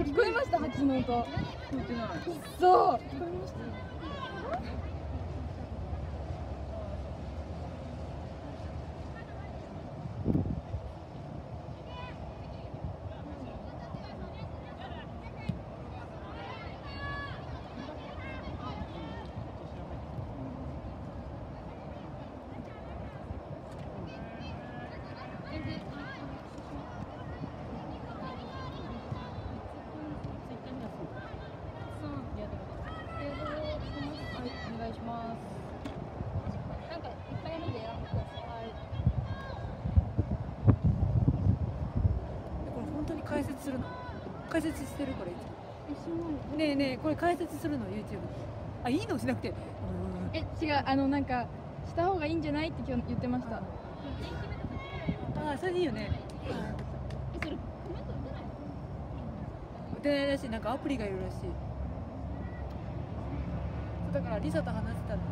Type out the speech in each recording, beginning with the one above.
聞こえました、蜂の音。聞こえてない。 そう。聞こえました。 解説するの。解説してるこれ。ねえねえ、これ解説するの YouTube。あ、いいのしなくて。 違う、なんかした方がいいんじゃないって今日言ってました。 あ、それでいいよね。 それコメント打てないらしい。なんかアプリがいるらしい。だからリサと話してたの。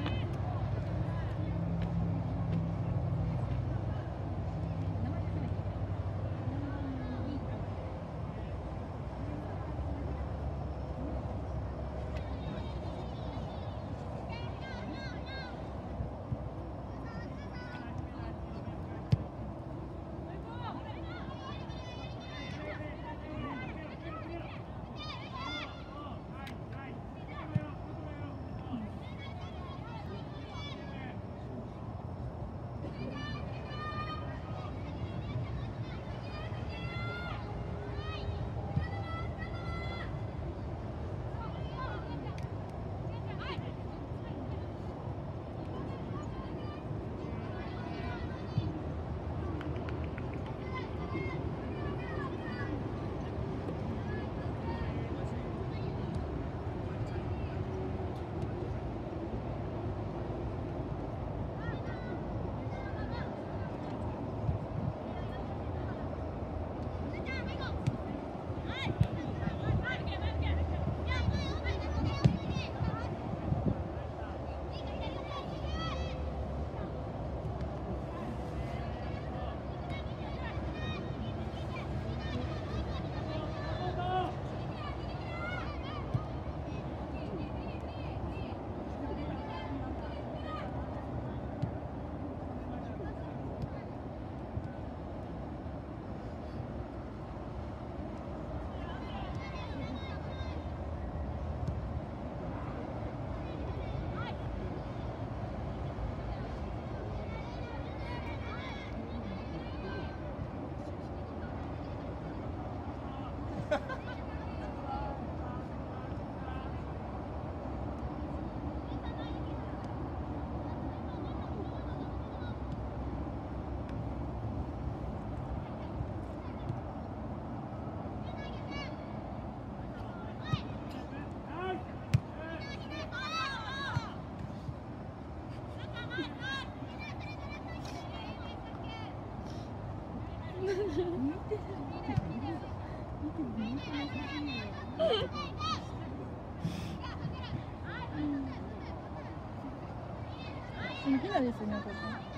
ヒナですよね、ここ。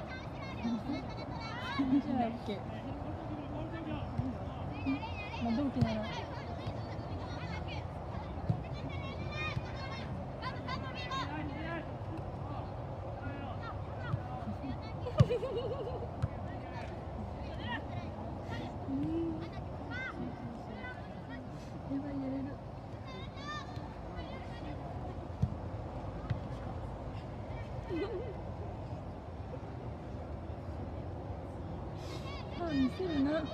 じゃあ、オッケー。まあ、同期なら。見せるな。お、入った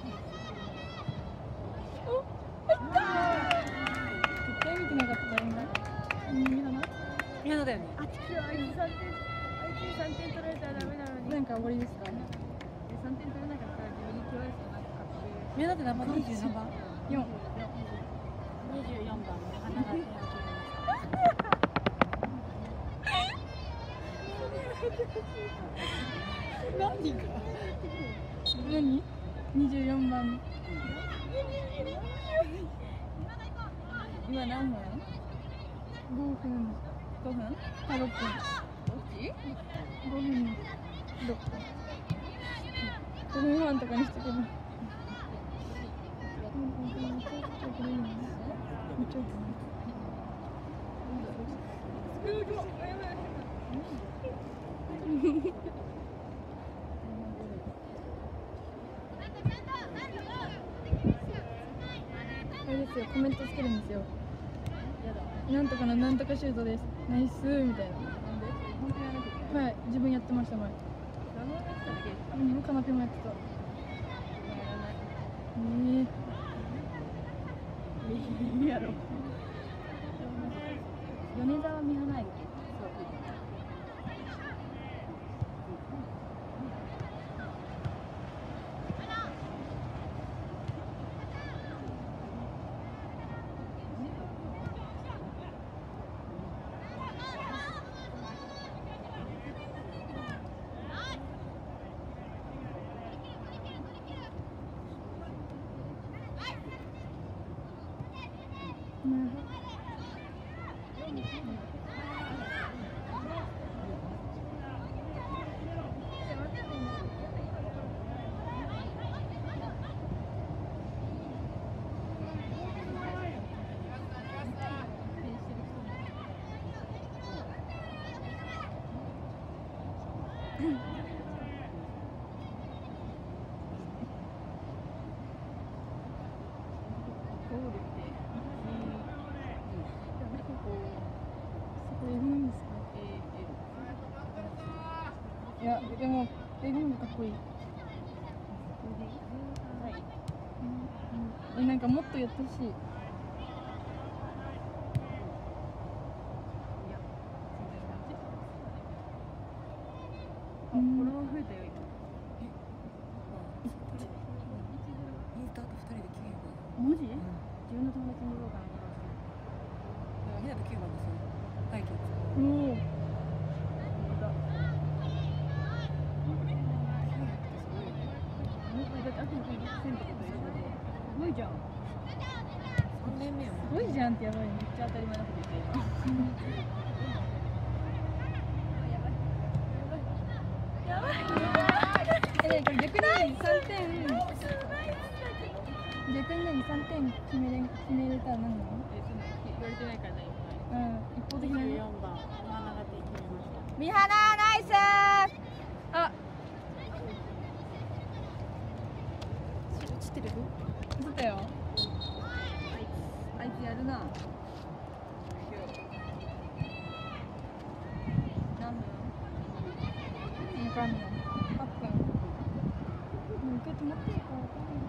ー。絶対見てなかったらミハナだよね。 あっちは相手3点取られたらダメなのに。 なんか終わりですか。 3点取れなかったら自分に取られそうな確定。 ミハナって何番？20何番 ？4。24 番で花が手を決めました。 何が？何？24番。今何分？5分。5分？あ、6分。どっち？5分。6分。5分半とかにしてくる。 あれですよ、コメントつけるんですよ。なんとかのなんとかシュートです。ナイスーみたいな。はい、自分やってました前。カナペもやってた。 いいやろ。米沢美花駅。 いや、でも英語の方がかっこいい。なんかもっとやってほしい。 フォロワー増えたよ今。 インスタと2人で9 マジ？自分の友達に乗ろうかなとかして。 番。ひなと9番ですよ。はい、今日。 おお。 だって秋の日セントとかすごいじゃん。 3年目よ。 すごいじゃんってやばいね。 めっちゃ当たり前なこと言って今。 これ逆に3点。逆に3点決めれたら何なの？ 言われてないからねうん、一方的今。 なね。 24番真ん中で決めました。 美花ナイスー。あ、 落ちてる？ 映ったよ。 あいつやるな。何分？ わかんない。8分。もう一回止まってるからわかんない。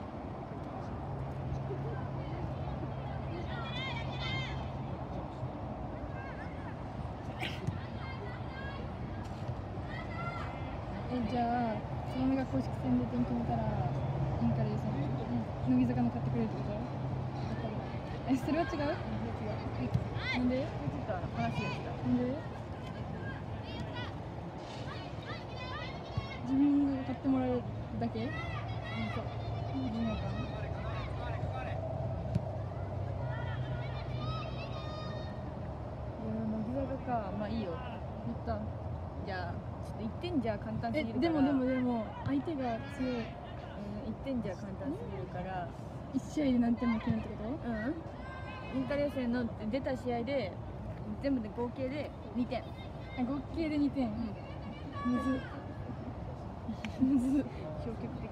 じゃあ、そのままが公式戦で点決めたら、インカレで乃木坂の買ってくれるってこと？それは違う？なんで？ ちょっと話がした。 なんで？自分が買ってもらうだけ？そう。意味わかんない。 乃木坂か。まあいいよ。 言った。 じゃあちょっと1点じゃ簡単すぎるから。 でも相手が強い。 1点じゃ簡単すぎるから。 1試合で何点も決めるってこと？ インタレ予選の出た試合で全部で合計で2点。 あ、合計で2点。むず。むず。 消極的。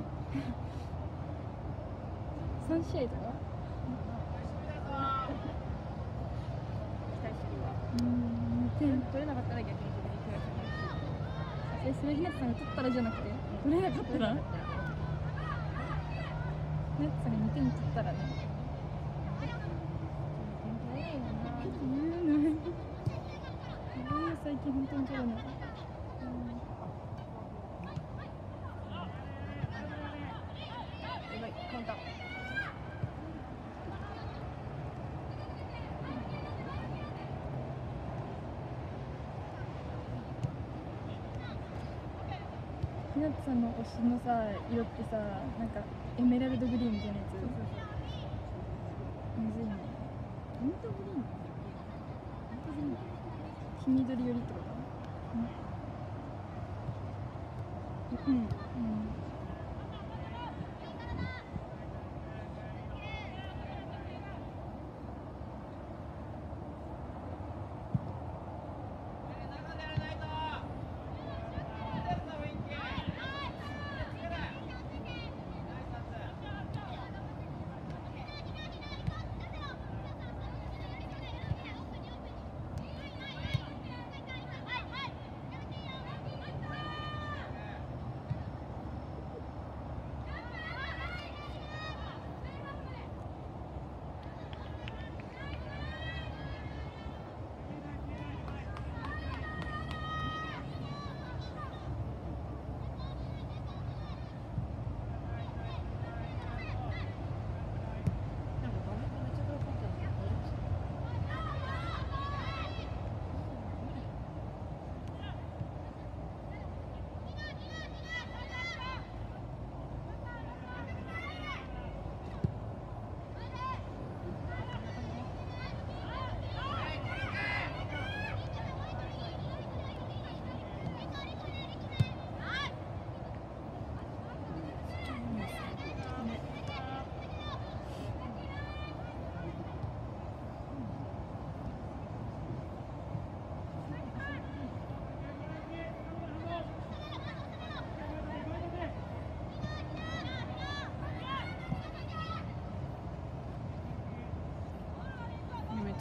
3試合とか？ 期待してるわ。 2点。 取れなかったら逆に自分に悔しくなるし。 それひなたさんが取ったらじゃなくて取れなかったら？ひなたさんが2点取ったらね。最近本当に取れない。 やばい、カウンター。 ひなたさんの推しのさ、色ってさ、なんかエメラルドグリーンみたいなやつ。むずいね。 ミントグリーン。 黄緑寄りってこと？うん。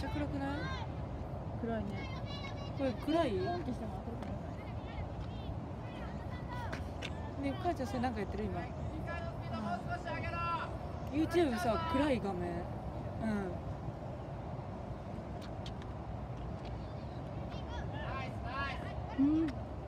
ちゃ暗くない？ 暗いね。 これ暗い？ 本気しても明るくない。 ね、母ちゃんそれなんかやってる今。YouTube さ暗い画面。 うん。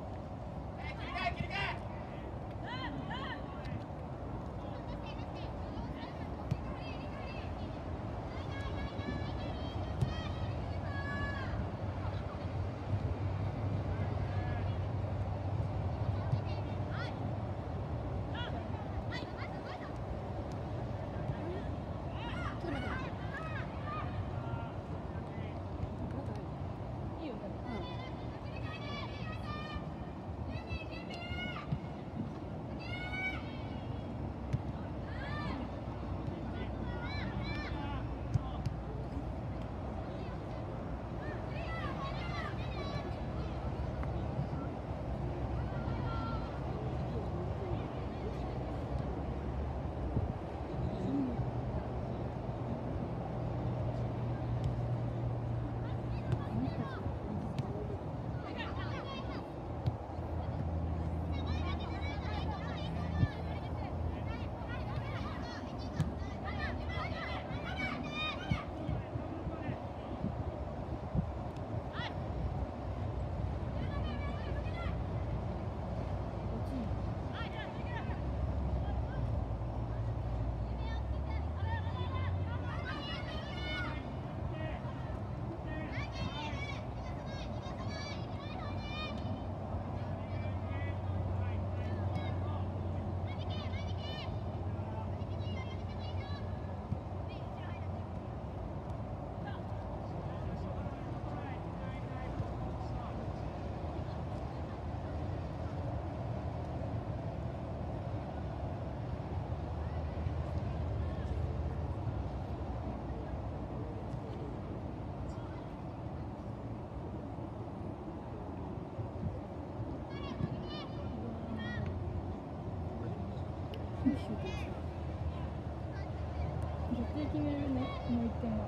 絶対決めるね、この1点は。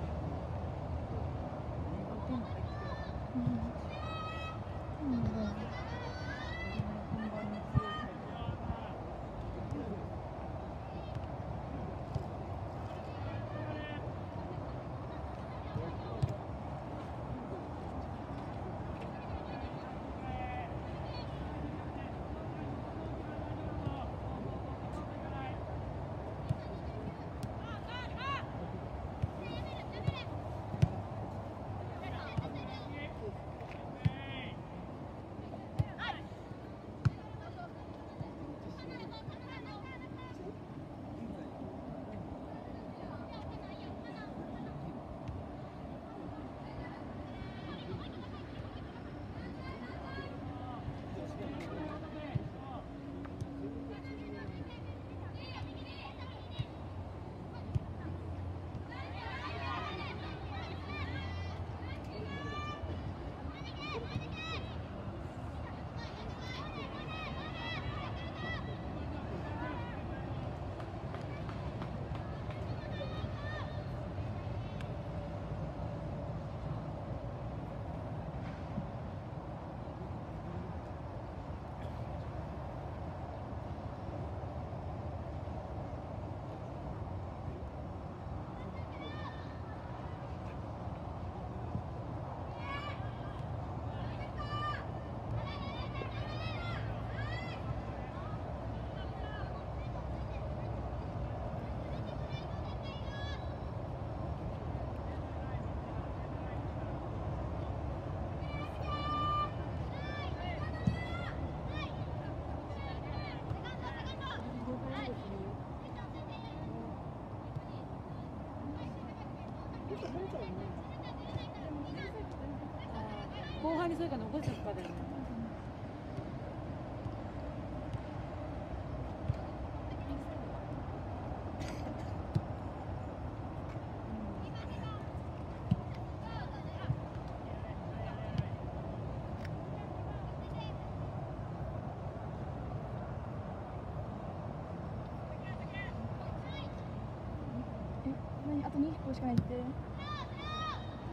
後半にそれが残すかだよね。 何あと2個しかないって。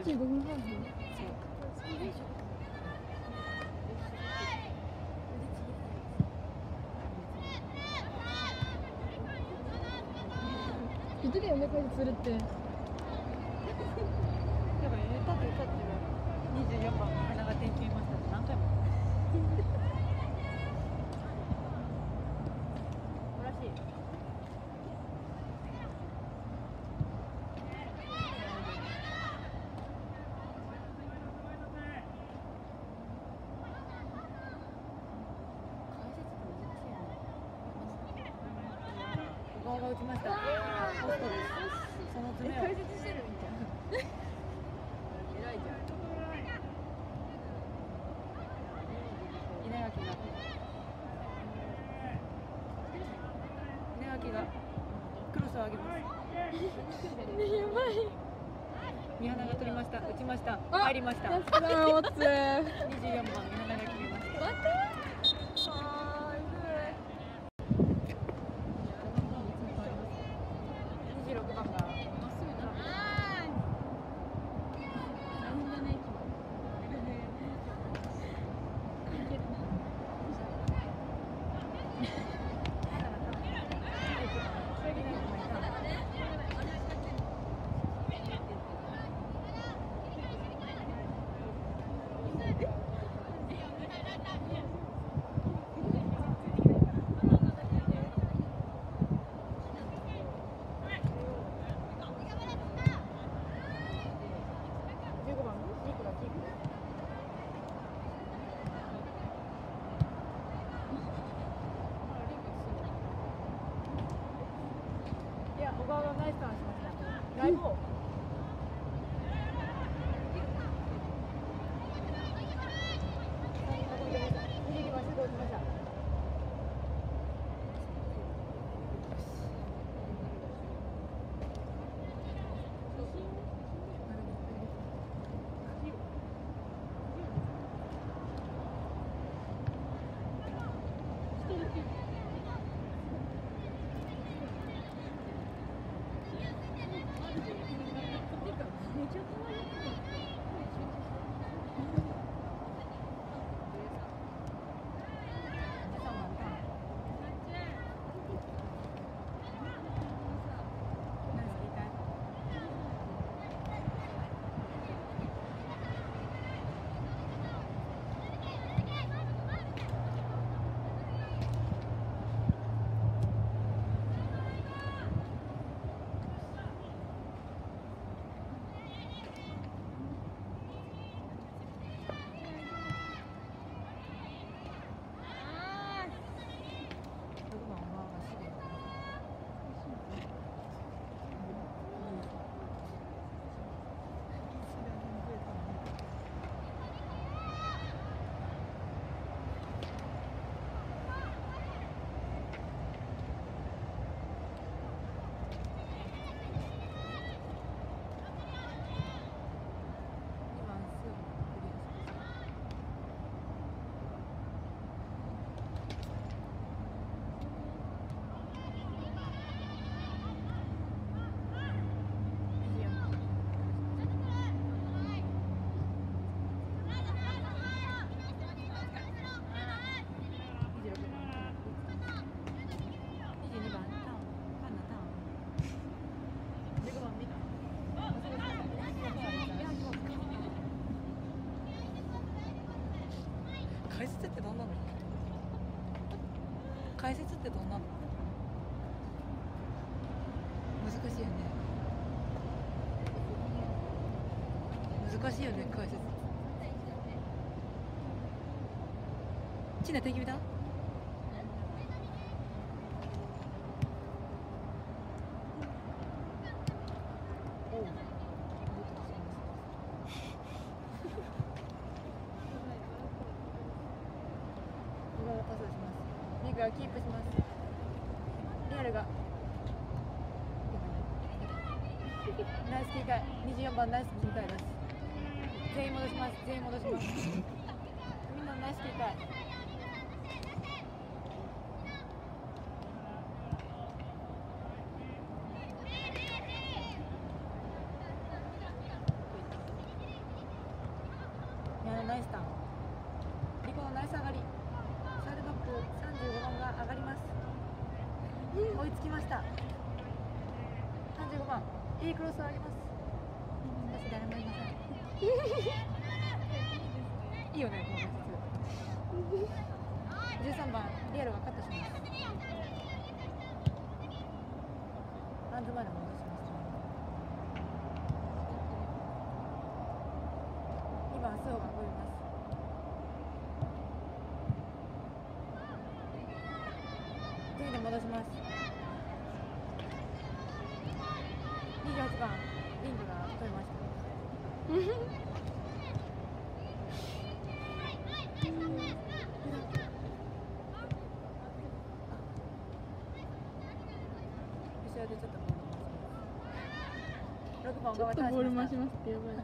25分ハーフ。言ってたよね、解説するって。 やばい、歌って24番花が点決めましたって何回もらしい。小川が打ちました。ポストです。その爪を解説してるみたいな偉いじゃん。 稲垣がクロスを上げます。 やばい。 宮永が取りました。打ちました。入りました。 やったー、おつ。 24番宮永が決めました。26番が小川がナイスターンしました。ライブを解説ってどんなの？解説ってどんなの？難しいよね。難しいよね、解説。ちな、手決めだ？パスをします。リグがキープします。リアルがナイス切り替え、24番ナイス切り替えです。全員戻します。全員戻します。みんなナイス切り替え。 追いつきました。35番いいクロスを上げます。私誰もいません。いいよねこの13番リアルがカットします。ハンズまで戻します。2番スオが動きます。次で戻します。28番リングが取れました。後ろでちょっと6番ちょっとボール回しますってやばい。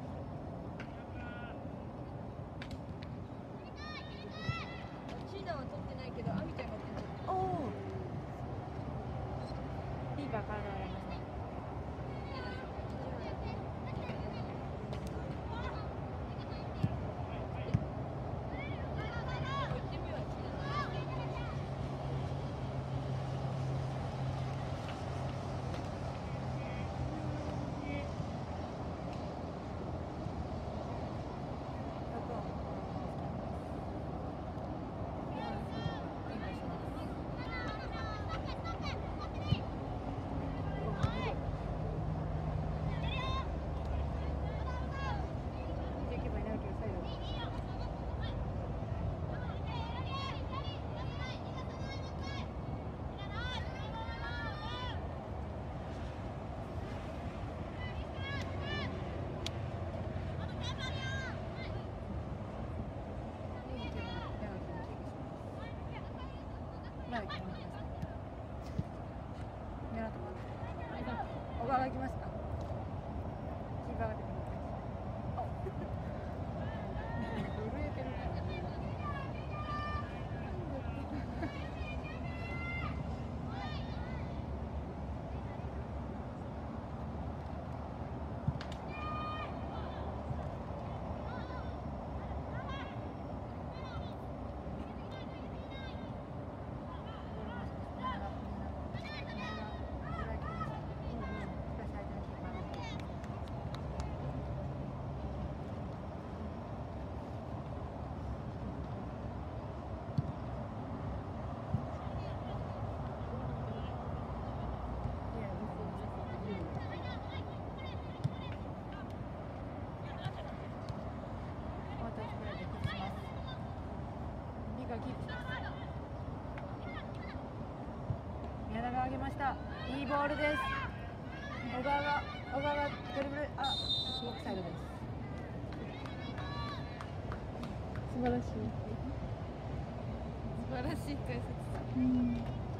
シーナは取ってないけど、アミちゃんが取ってる。 おおリーバーからがられました。小川が来ました。キーパーが出てきました。震えてる。宮田が上げました。いいボールです。小川がドリブル、あ、オフサイドです。 素晴らしい。 素晴らしい解説。 うん。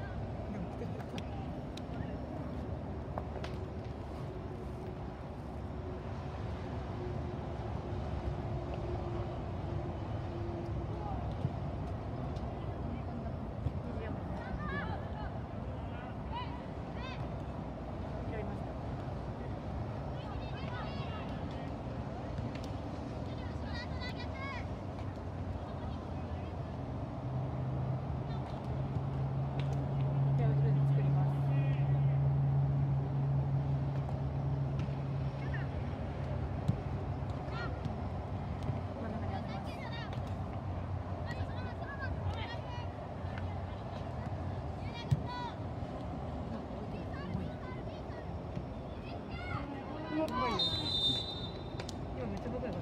今めっちゃどこやった。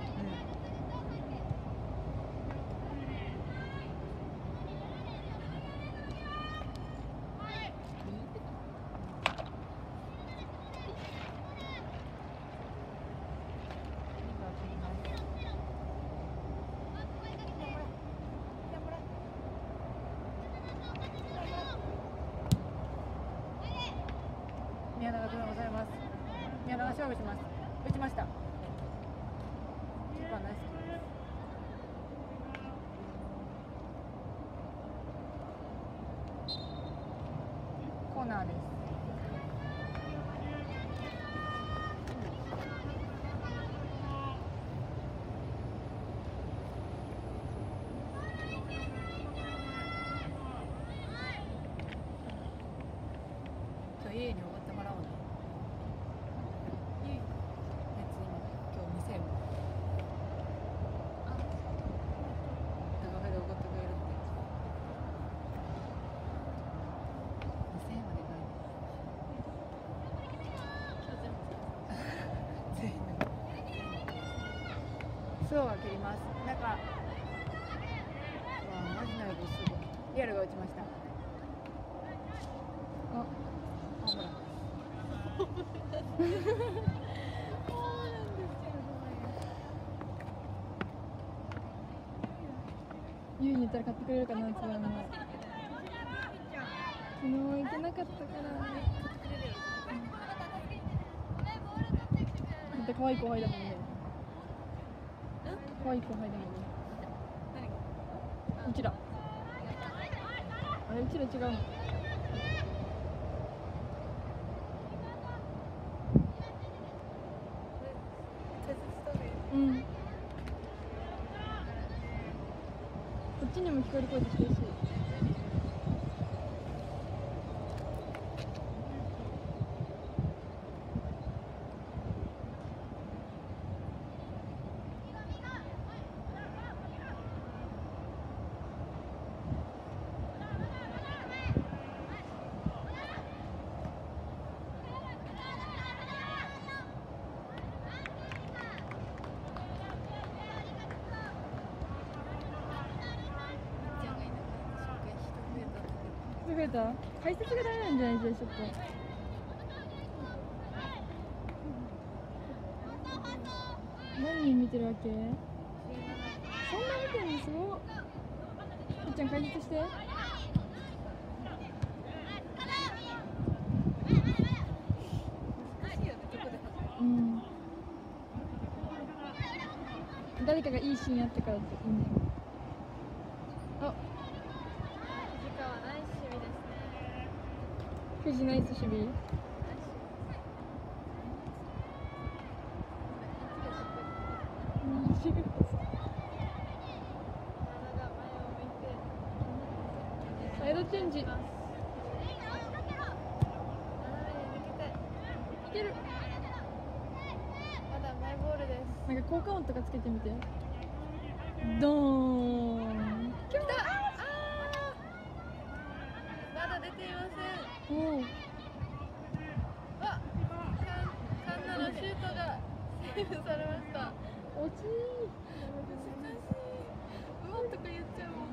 宮田がございます。宮田が勝負します。打ちました。キーパーナイスキーです。コーナーです。 A におごってもらおうね。別に今日店も高めでおごってくれるって2000円までない全員そうは切ります。なんかわあマジなるすごいリアルが打ちました。あ、ホームランユウに言ったら買ってくれるかな、つばの。昨日行けなかったから。だって可愛い後輩だもんね。可愛い後輩だもんね。うちら。あれ、うちら違うの。うん。こっちにも聞こえる声でしてるし。増えた？解説がダメなんじゃない？じゃあちょっと。何人見てるわけ？そんな見てるのすごっ。みっちゃん解説して。うん。誰かがいいシーンあったからっていいんだよ。あ。富士ナイス守備。サイドチェンジ。いける。 まだマイボールです。 なんか効果音とかつけてみて。ドーン。 来た。まだ出ていません。 おお。 カンナのシュートがセーブされました。 惜しい。 難しい。うわっとか言っちゃうも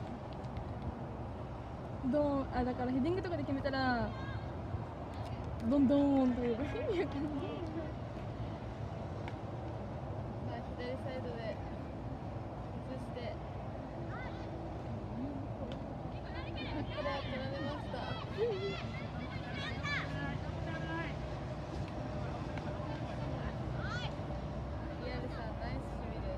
ん。 ドーン。あ、だからヘディングとかで決めたらドンドーンとか言えば意味わかんない。 左サイドで移してこれは取られました。リアルさんナイス守備です。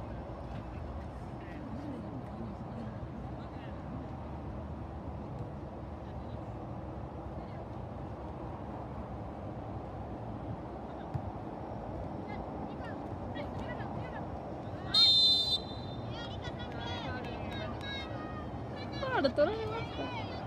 ファウル取られました。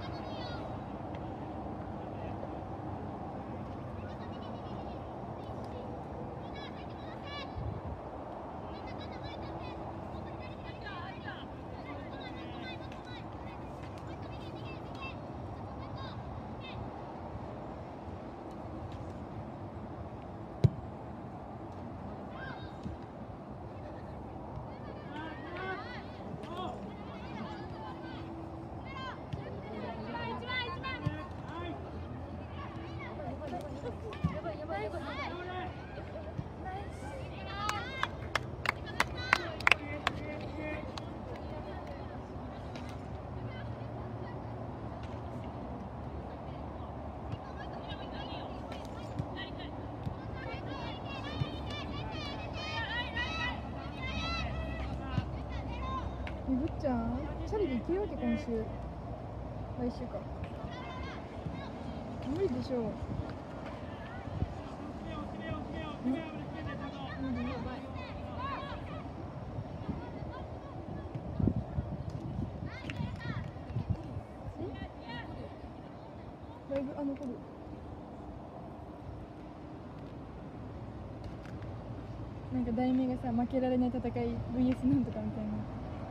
ぐっちゃん、チャリで行けるわけ今週。来週か。無理でしょう。だいぶ残る。 なんか題名がさ、負けられない戦い VS なんとかみたいな。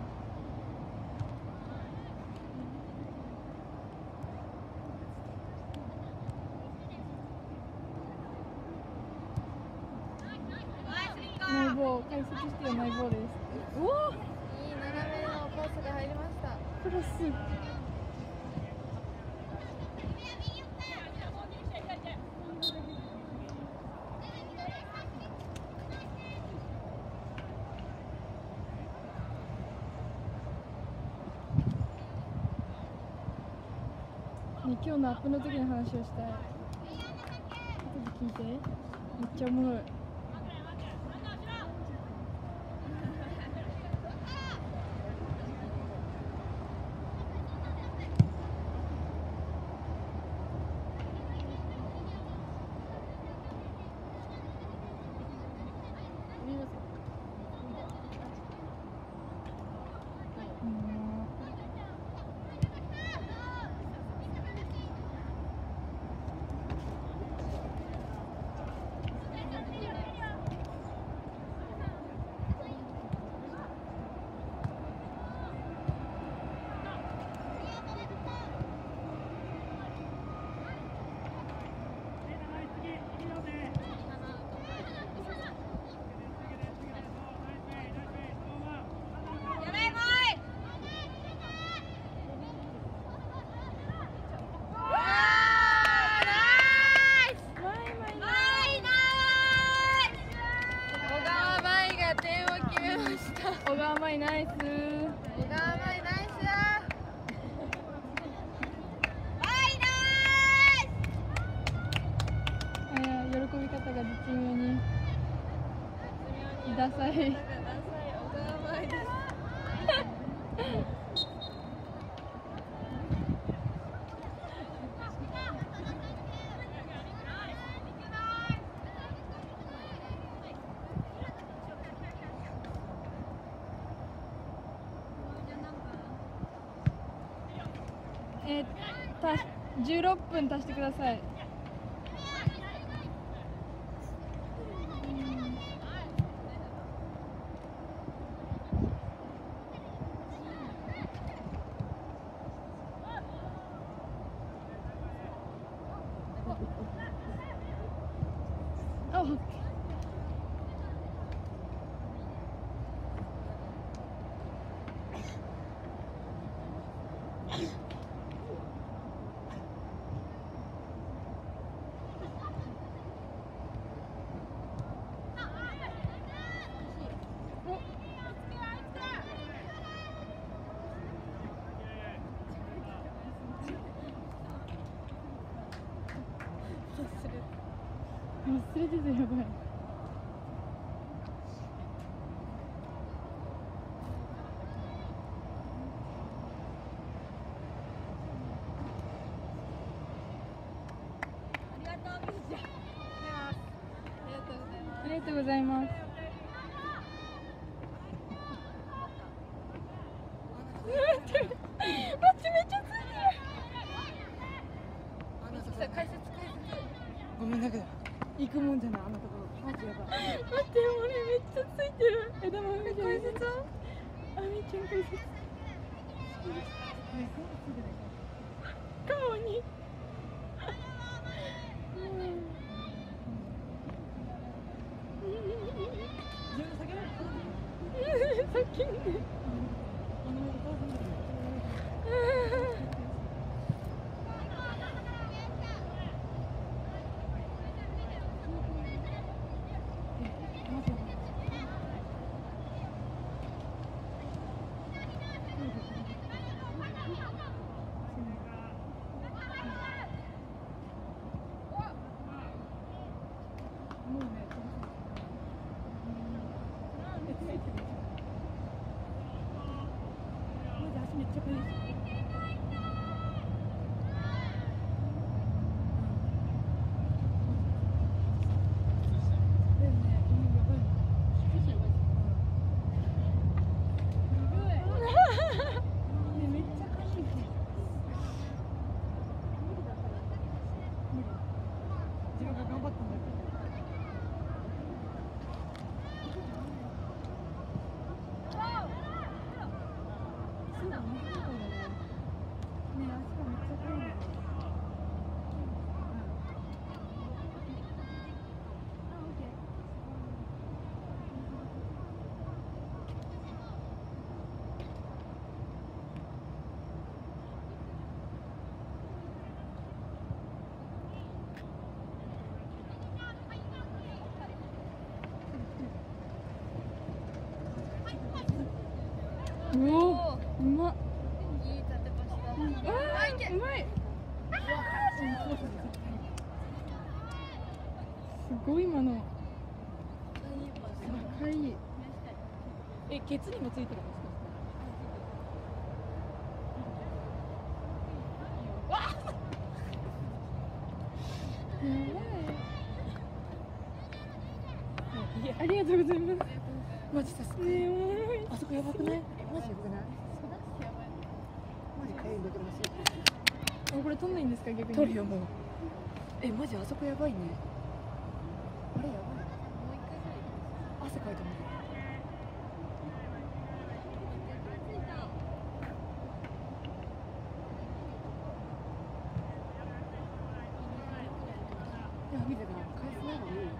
マイボー、解説してよ、マイボーです。おお、 いい斜めのパスが入りました。 クロス。ね、今日のアップの時の話をしたい。後で聞いて。めっちゃおもろい。小川舞ナイス。 小川舞ナイスだ。 あや、喜び方が絶妙にダサい。 小川舞です。 16分足してください。あ、忘れてた、やばい。ありがとうございます。待って、めっちゃついてる。 解説。 ごめんだけど行くもんじゃない、あのところマジやばい。 待って、俺めっちゃついてる。枝豆みたいな。解説はあみちゃん解説顔にさっきね。 お、うまっ。 いい縦パスだ。 うまい。すごい今の。高い。 ケツにもついてるんですか？ ありがとうございます。 マジですか？あそこやばくない？マジやばくない？マジかゆいんだけどマジ。 これ取んないんですか逆に？ 取るよもう。マジあそこやばいね。あれやばい。汗かいても見てたら返せないのに。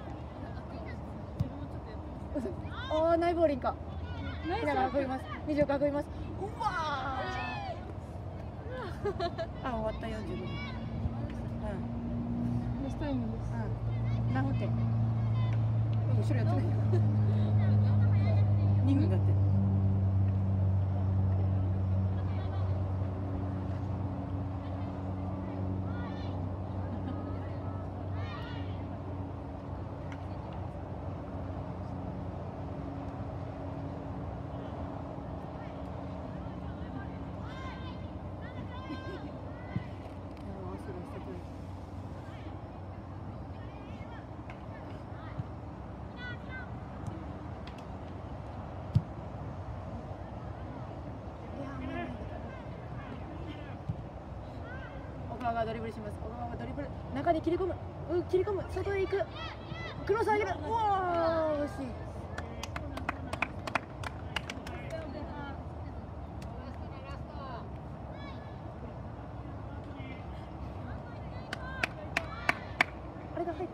ああ、ナイボーリンか。 ナイス。 だから囲います。20囲います。うわあ、終わった45分。 ロスタイムです。 何分って？後ろやってないよ。2分だって。小川がドリブルします。小川がドリブル中に切り込む、切り込む、外へ行く、クロス上げる。うわー、惜しい。あれが入った。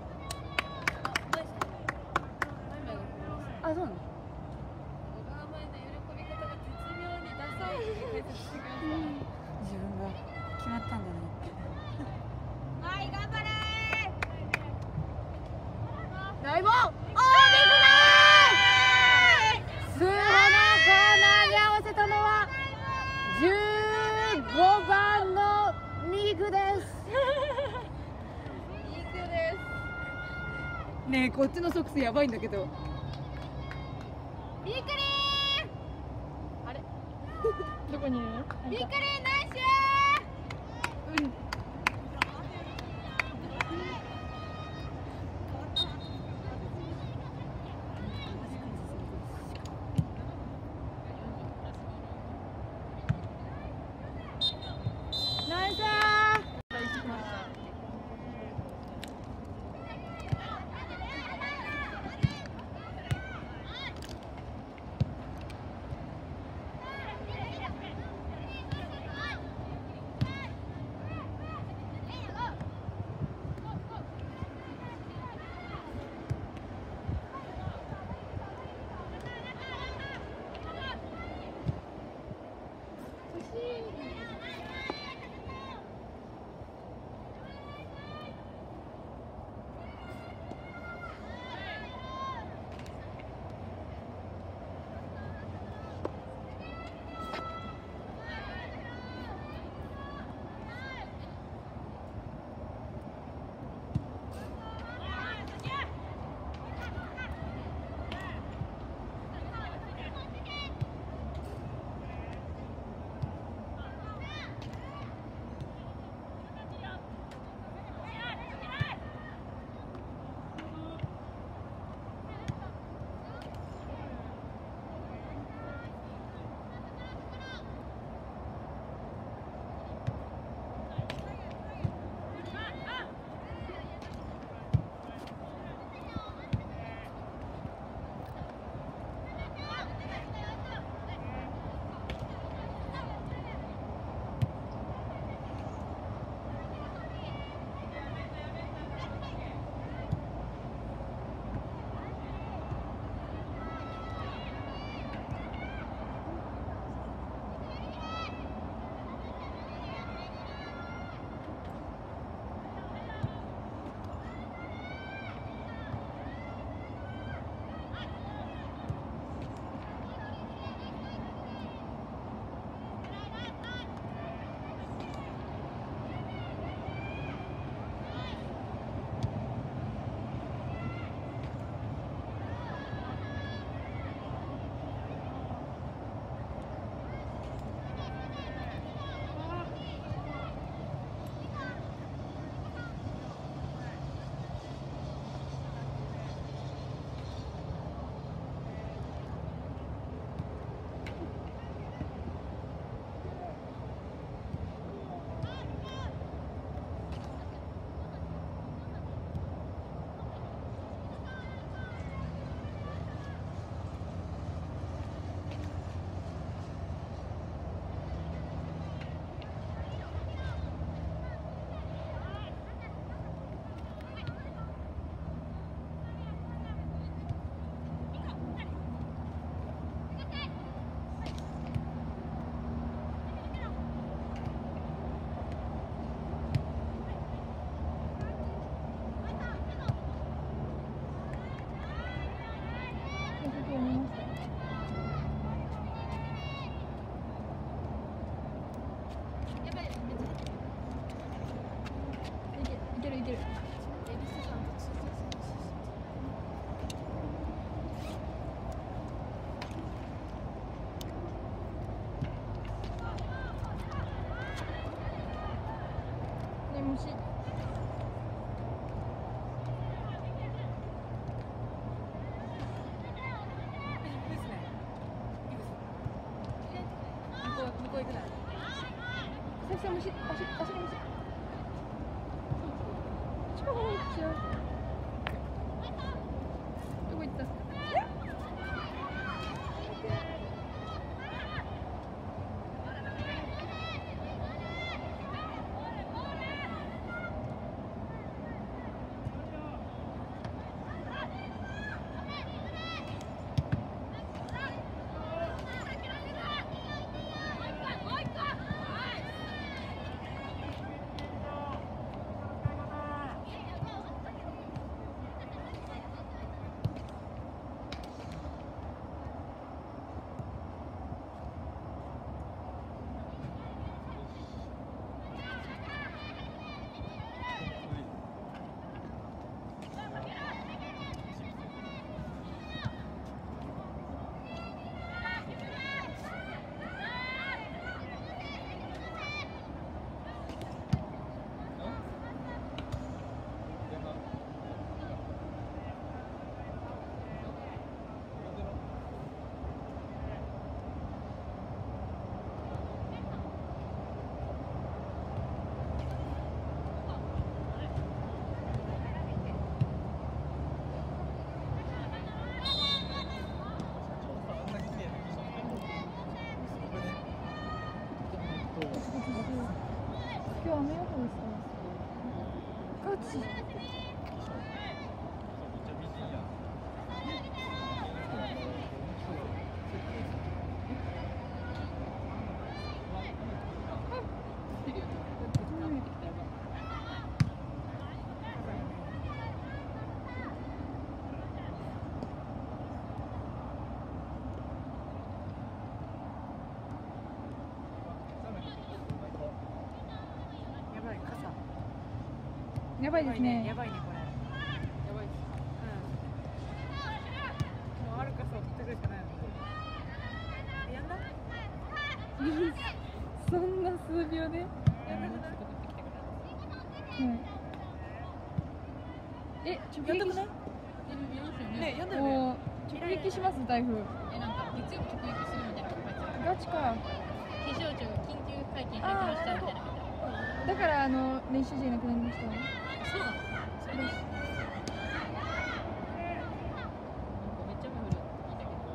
あ、そうなの。 小川前の喜び方が絶妙にダサいって解説してくれました。 自分が決まったんだね。 はい、頑張れー。 ナイボー。スーハのコーナーに合わせたのは15番のミクです。 いい子です。 ねえ、こっちのソックスやばいんだけど。 ビクリー。あれ。 どこにいる？ ビクリーナイス。 ナイスー。 てる。ね、もし。 向こう行くな。 さきさん虫、足の虫。近くに行っちゃう。どこ行った。今日雨予報ですか。ガチ。やばいですね。 やばいねこれ。やばいです。もうある傘を取ってくるしかないの。やんだ？ そんな数秒で。 やんだくない？ はい。え、直撃し。 ね、やんだよね。 もう直撃します台風。 なんか月曜日直撃するみたいなこと書いてある。 ガチか。 気象庁が緊急会見開きましたみたいな。 だから練習試合なくなりました。 そうなの？それでめっちゃ雨降るって聞いたけど。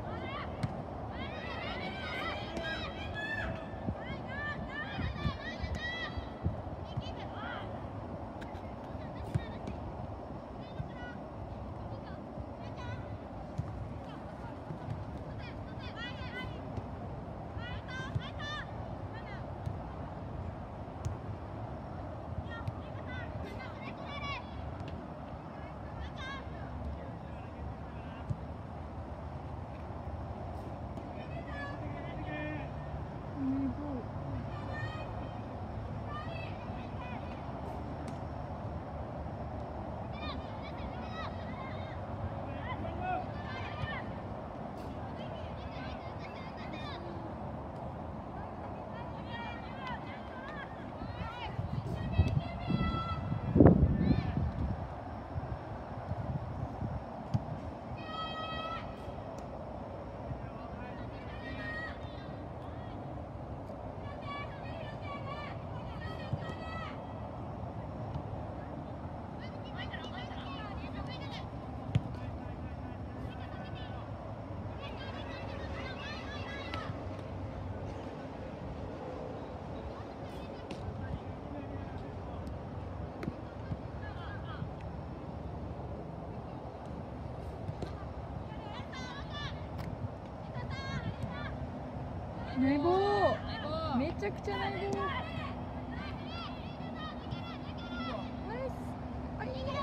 内棒。めちゃくちゃ内棒。ナイス。あ、いいね。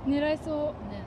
狙いそう。 ね。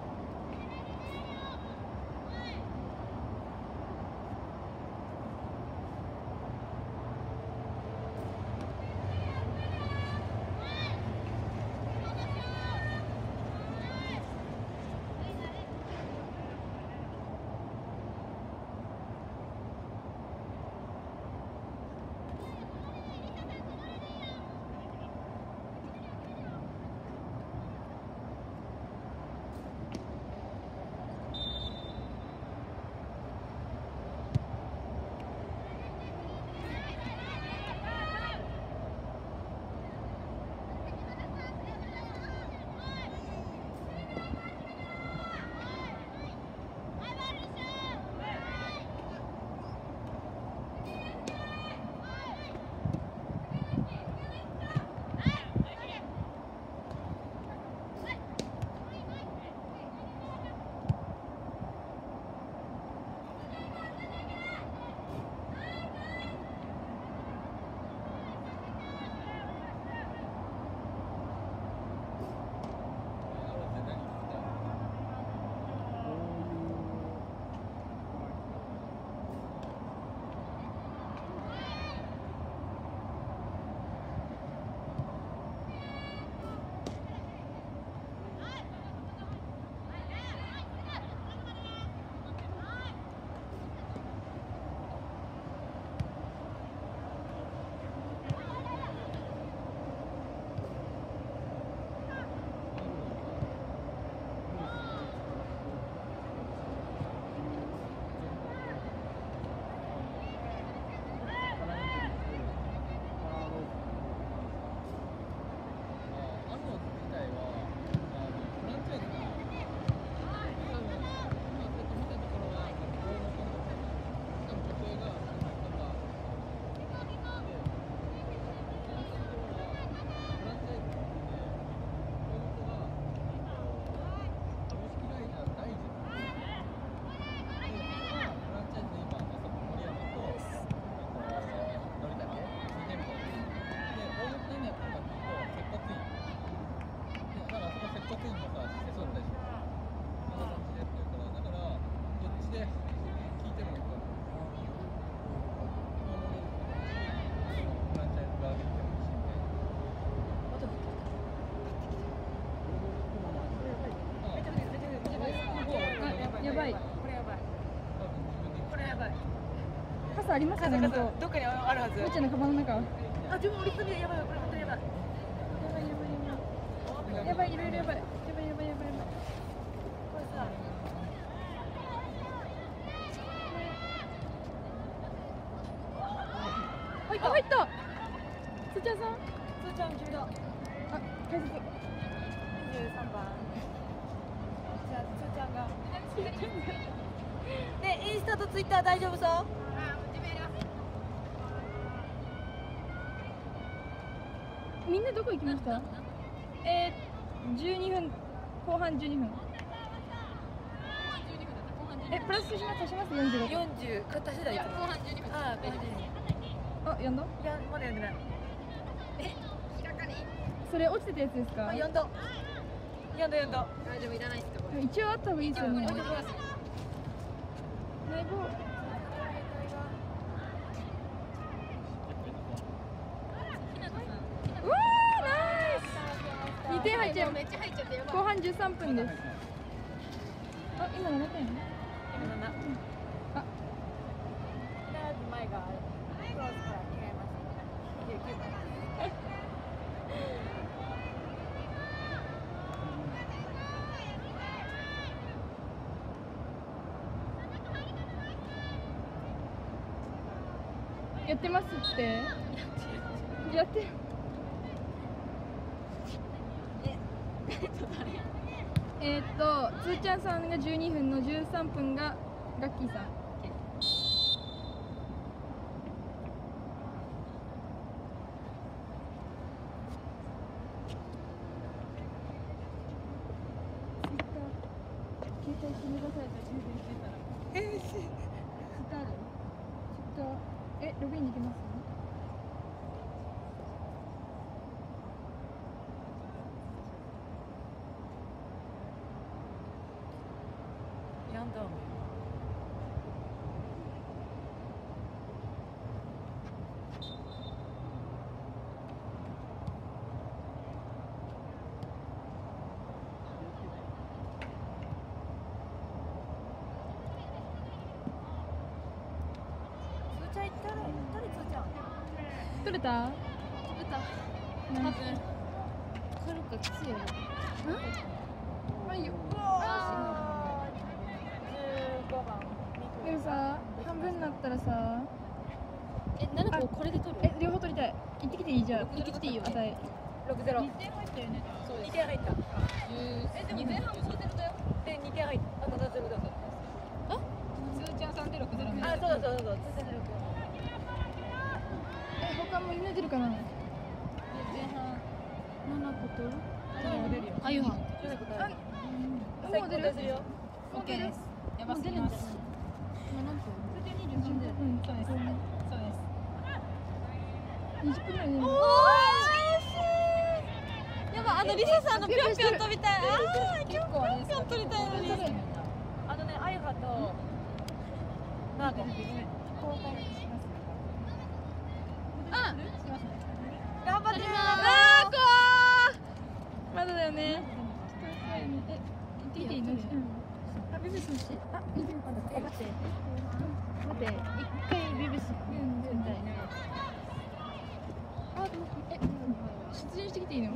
やばい。 これやばい。これやばい。 傘ありますかね、向こどっかにあるはず。 う。うちのカバンの中。 あ、でも折り込みやばい。これ本当にやばい。 やばい、いろいろやばい。やばい、やばい、やばい、やばい。 これさ。 入った、入った。つーちゃんさん。 つーちゃん君だ。 あ、解説。 23番。じゃあつーちゃんが。ね、インスタとツイッター大丈夫そう？ みんなどこ行きました？12分、後半12分。プラスします、45。 40、買った世代。 後半12分。 ああ、後半12分。 あ、やんだ？ いや、まだやんでない。 それ落ちてたやつですか？ あ、やんだ。やんだやんだ。 あ、でもいらないっすかこれ。 一応あった方がいいですよね。 置いときます。 内部。うわー、ナイス。2点入っちゃう。 めっちゃ入っちゃってやばい。 後半13分です。あ、今7点。 今7。 あ、 前がクロスから違いました。29番。 やってますって。やってる。つーちゃんさんが12分の13分がガッキーさん。携帯してくださいと充電してたら。スタート。ちょっとログインできます？ ランドーム。つーちゃん行ったら、誰つーちゃん。 取れた？ 多分カルカきついよ。 はいよ。 15番。 でもさ、半分になったらさ、 7個これで取る？ 両方取りたい。行ってきていいじゃん。行ってきていいよ。はい。 6-0。2点入ったよね。そうです。2点入った。でも前半もそうゼロだよ。で2点入った。あ、7-0だそうです。あ？つーちゃん3で6-0。あ、そうそうそう。つーちゃん6。 他も犬出るかな。 前半7個取る？ あ、夕飯。 もう出る。 オッケーです。やばすぎ出るんじゃない？ ます。 今何分？ うん、そうです。 そうです。 20分ぐらいね。 やば、リサさんのぴょんぴょん飛びたい。 結構あれです。 ぴょん取りたいのに。 あのね、あゆはとナーゴ。 あ、 頑張ってー。 まだだよね。行ってきていいの？あ、ビブス欲しい。あ、待って。待って、一回ビブス。絶対。あ、出陣してきていいの？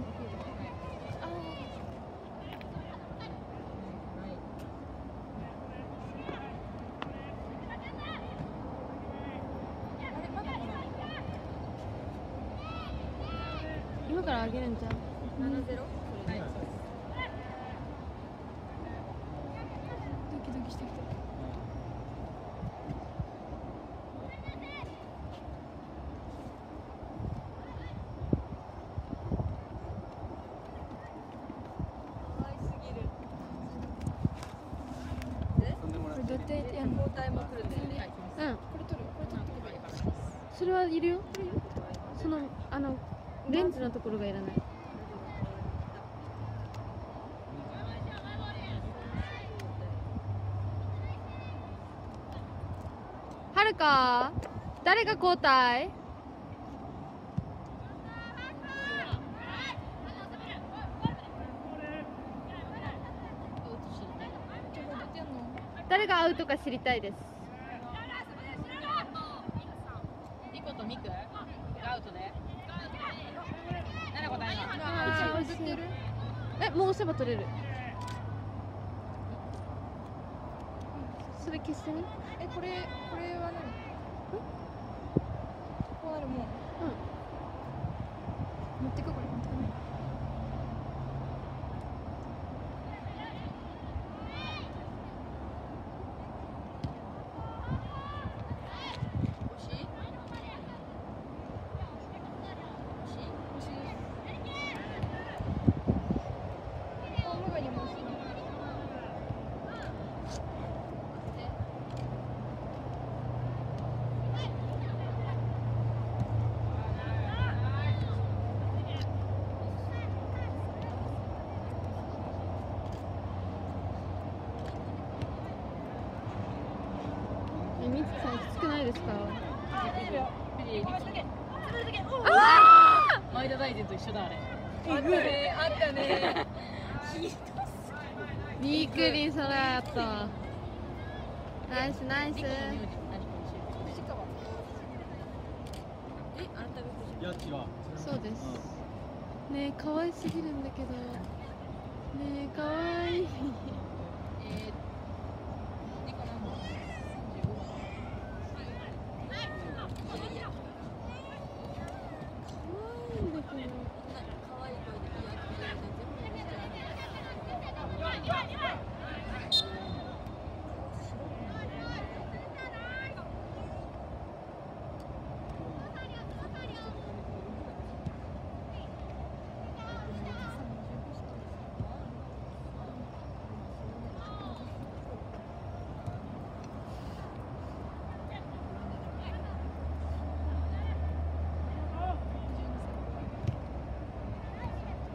今からあげるんじゃん。 7-0。はい、そうです。 ドキドキしてきた。これどうやってやんの？ 交代も来るんで。 うん。 これ取る？これ取ってくれ。 それはいるよ。そのレンズのところがいらない。はるか、誰が交代？誰がアウトか知りたいです。 リコとミクがアウトで。7個だよ。 もう押せば取れる。それ消してね。 これは何？こうなるもう。持ってくこれ持ってくね。 みつさんきつくないですか？ 前田大然と一緒だあれ。あったね、あったね。 びっくりそれやった。ナイスナイス。 いや違う。 そうです。ねえ可愛すぎるんだけど。ねえ可愛い。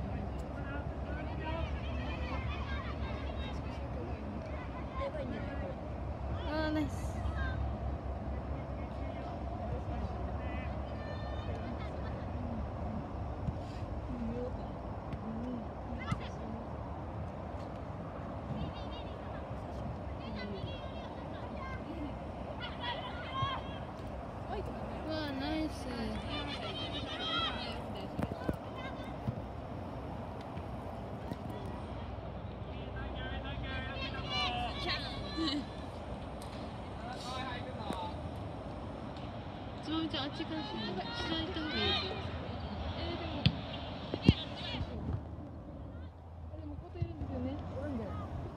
ばいいんじゃないこれ。 ナイス。わあナイス。つばみちゃんあっちから下に行った方がいい。 でも答えるんですよね。なんで？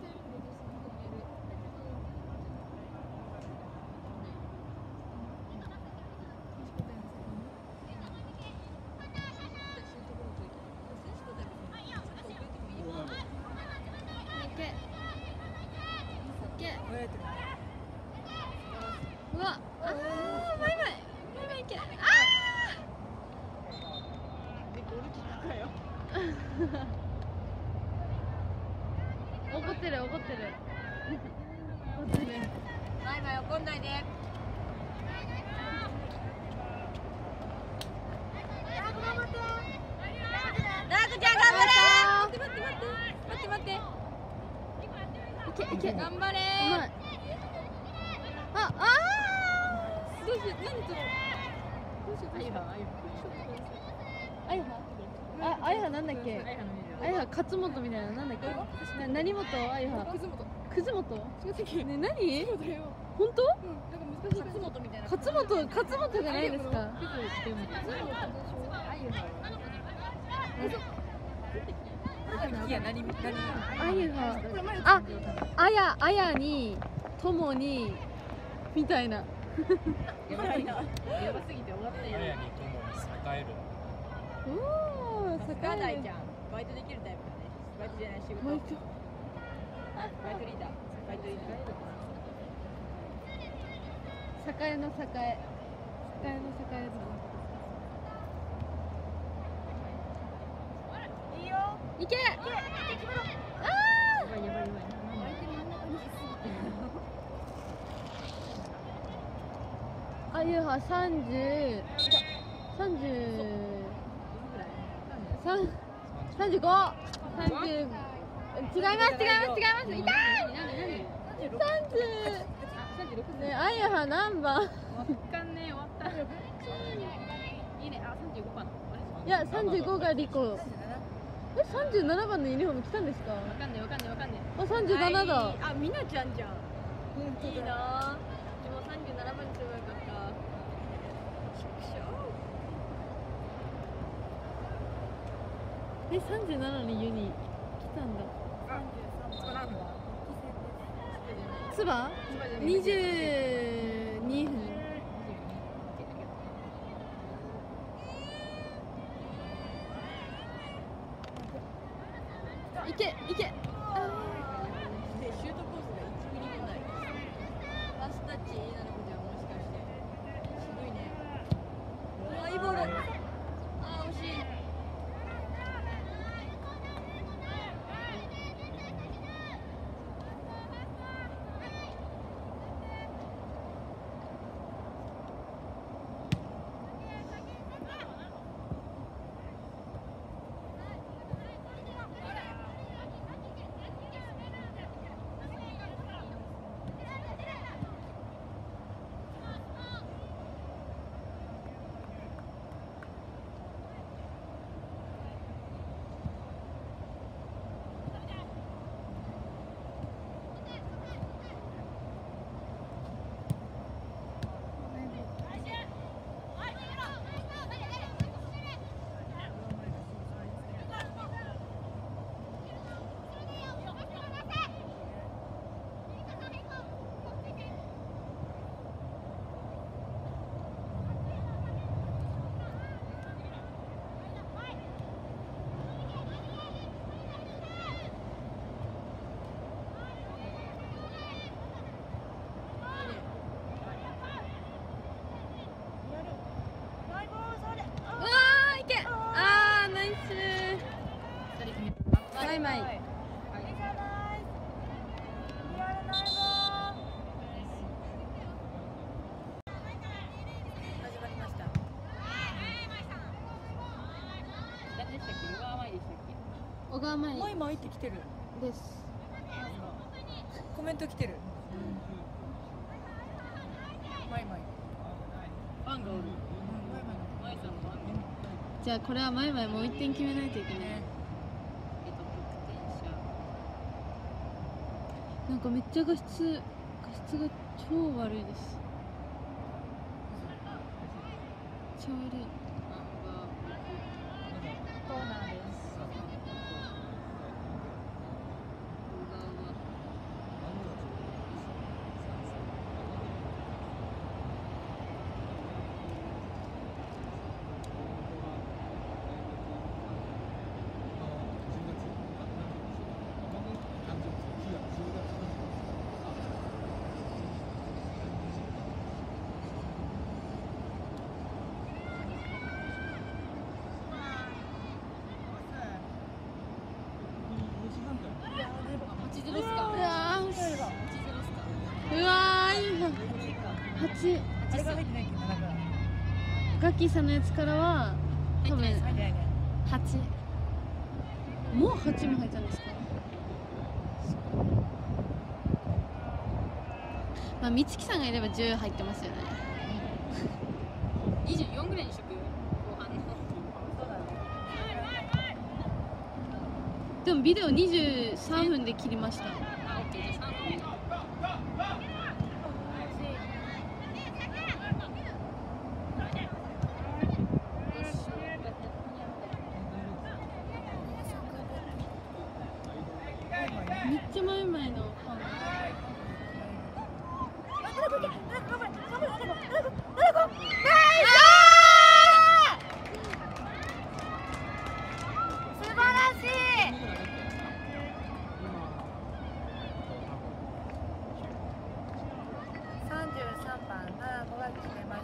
うわ、あー、バイバイ。バイバイいけ。あー。怒ってる、怒ってる。怒ってる。 バイバイ怒んないで。ダークちゃん頑張れ。待って待って。 いけいけ。 頑張れ。 うまい。あ、あどうしよう、何それ。 あいはなんだっけ。あいは勝本みたいな、なんだっけ。何本あいは。くずもと。ね、何。本当。 勝本みたいな。 勝本じゃないですか。 いや、何。 あゆは。あやに、ともに。みたいな。 やばすぎて終わったよ。 あやにともに栄える。 おお、 さかないじゃん。バイトできるタイプだね。バイトじゃない、仕事。バイトリーダー。 栄の栄。 いいよ。 いけ。 やばい。 あゆは30、35、30。違います。痛い。30。ね、あゆは何番。 わかんねえ、終わった。いいね、あ、35番。 いや、35がリコ。37番のユニフォーム着たんですか。 わかんねえ。 あ、37だ。 あ、みなちゃんじゃん。いいな。でも37番にすればよかった。 37にユニ来たんだ。つば22分。いけ。 シュートコースが1ミリもない。パスタッチなのじゃん、もしかして。渋いね。うわ、いいボール。あー、惜しい。 マイマイ。 が甘いマイマイって来てるです。 コメント来てるマイマイファンがおるマイさんのファンじゃあこれはマイマイもう1点決めないといけない。なんかめっちゃ画質が超悪いです。超悪い。 コーナーです。 うわー、いいな。8。 あれが入ってないっけど、なんか。 ガッキーさんのやつからは多分8。もう8も入ったんですか。まあ美月さんがいれば10入ってますよね。 24ぐらいにしとく。後半の。 でもビデオ23分で切りました。めっちゃ前々のファン。 素晴らしい。33番7子が決めました。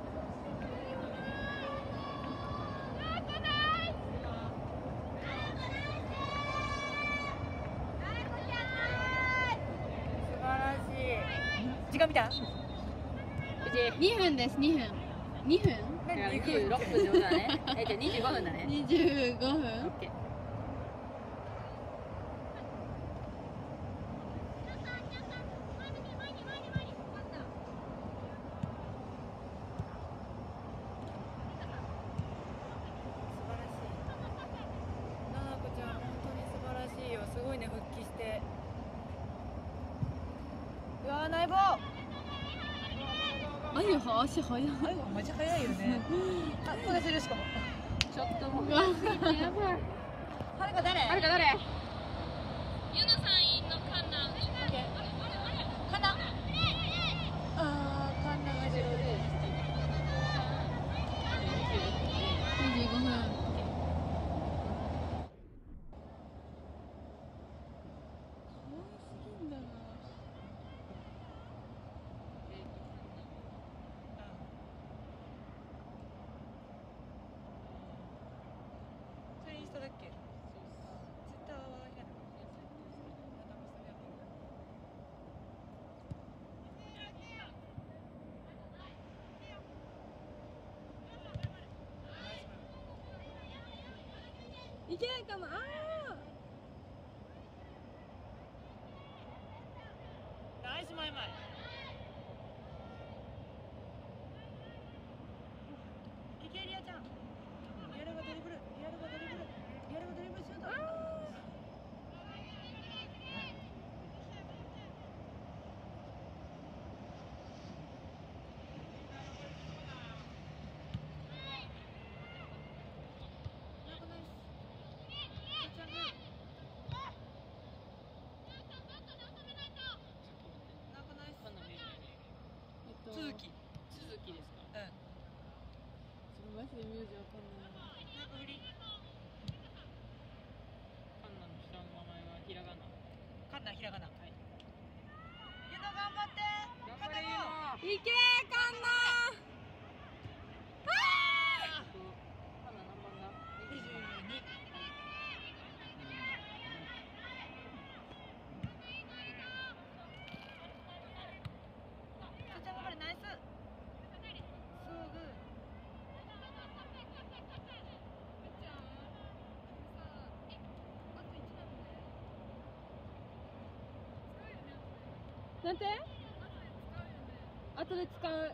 時間見た ？2分です。2分。2分 ？26分ってことだね。じゃあ25分だね。 25分。オッケー。足早い。 マジ早いよね。あ、これするしかも。ちょっともう。やばい。はるか誰？はるか誰？ユノさんインのカンナ。カンナ？あー、カンナがゼロで。 25分。いけないかな。 ナイスマイマイ。いけリアちゃん。リアルがドリブル、リアルがドリブル、リアルがドリブルシュート。続きですか。うん。 マジで名字わかんない。 なんか振り。カンナの下の名前はひらがな。カンナひらがな。はい。ユノ頑張って。頑張れユノ。いけカンナ。ああ。カンナ何番だ？22。ナイス。すぐ。 なんて？後で使う。うん。 ご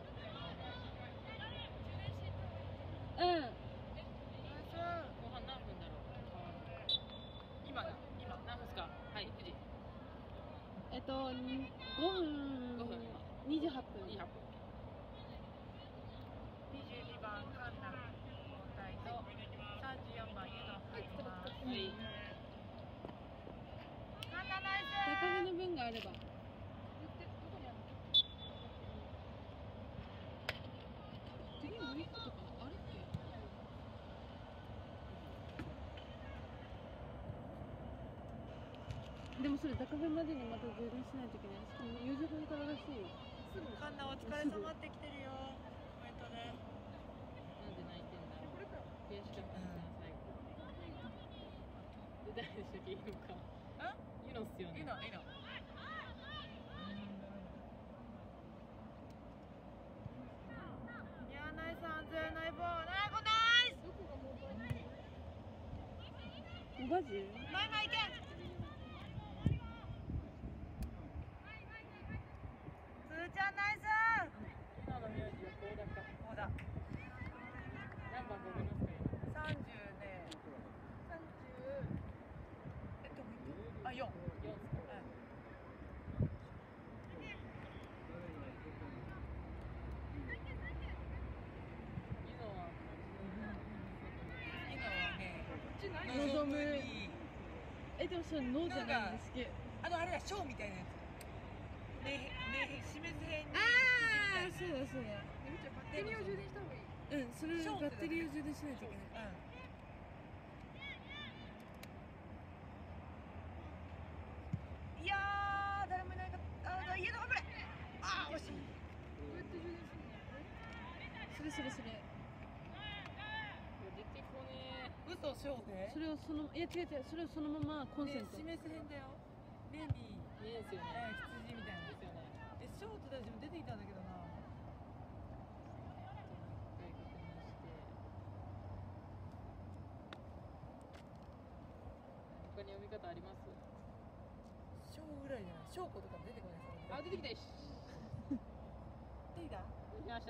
飯何分だろう。今何分ですか。はい、9時。 5分。 5分。 28分。 22番カンナ交代と34番ユノ入ります。はい。カンナナイス。 高めの分があれば。次もう一個とかあるっけ？でもそれ高めまでにまた充電しないといけない。しかも4時半かららしい。 カンナお疲れ様って来てるよ。コメントで。なんで泣いてんだろう。悔しかったな最後。で誰でしたっけ？ユノか。ユノっすよね。ユノ。いやナイスアンズナイボーナイス。 マジ？ マイマイいけ。つーちゃんナイス。今の名字は高田か。高田。何番ごめんなさい。30ね。30。あ、4。4っすか。 望む。でもそれノーじゃないんですけど。 あれだ、ショーみたいなやつ。ね、清水編に。 ああ、そうだそうだ。 バッテリーを充電した方がいい。 うん、それバッテリーを充電しないといけない。 いやー、誰もいないか。家の頑張れ。あー、惜しい。 どうやって充電するの？ それ。 出てこねー。嘘、ショーで。 それをその違う、それをそのままコンセント。 示す編だよ。レミ。いいですよね。羊みたいなですよね。ショートたちも出てきたんだけどな。他に読み方あります？ショーぐらいじゃない。ショーコとか出てこないですか？あ、出てきたし。出てきた？出てきました。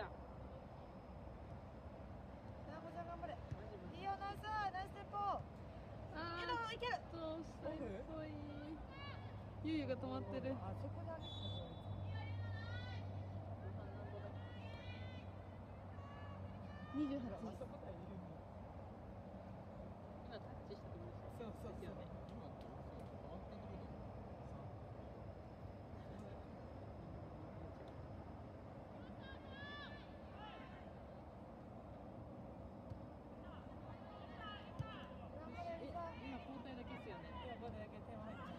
なこちゃん頑張れ。いいよ、ナイステンポ。いける。 そうしたいっぽい。ゆうゆが止まってる。 あそこであげてた。 28。 今タッチしたところでした。そうですよね。今交代だけですよね。今交代だけ点入っちゃう。